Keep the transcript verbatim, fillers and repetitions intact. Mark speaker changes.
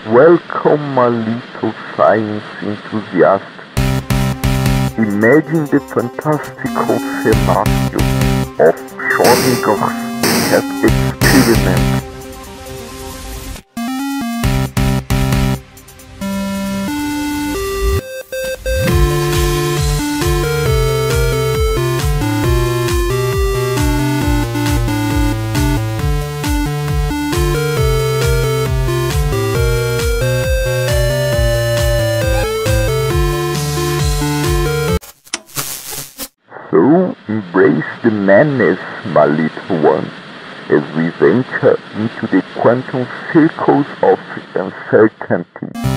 Speaker 1: Welcome, my little science enthusiast. Imagine the fantastical scenario of Schrodinger's cat experiment. So embrace the madness, my little one, as we venture into the quantum circles of uncertainty.